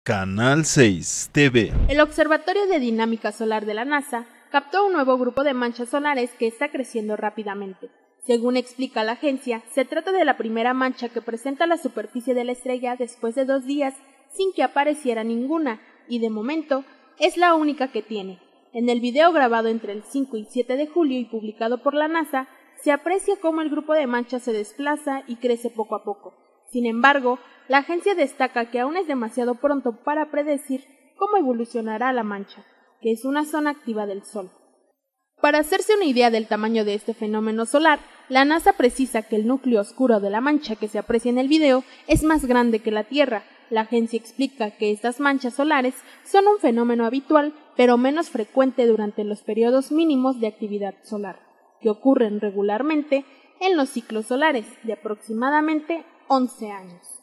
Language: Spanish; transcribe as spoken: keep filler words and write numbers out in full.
Canal seis T V. El Observatorio de Dinámica Solar de la NASA captó un nuevo grupo de manchas solares que está creciendo rápidamente. Según explica la agencia, se trata de la primera mancha que presenta la superficie de la estrella después de dos días sin que apareciera ninguna, y de momento es la única que tiene. En el video grabado entre el cinco y siete de julio y publicado por la NASA, se aprecia cómo el grupo de manchas se desplaza y crece poco a poco. Sin embargo, la agencia destaca que aún es demasiado pronto para predecir cómo evolucionará la mancha, que es una zona activa del Sol. Para hacerse una idea del tamaño de este fenómeno solar, la NASA precisa que el núcleo oscuro de la mancha que se aprecia en el video es más grande que la Tierra. La agencia explica que estas manchas solares son un fenómeno habitual, pero menos frecuente durante los periodos mínimos de actividad solar, que ocurren regularmente en los ciclos solares de aproximadamente once años.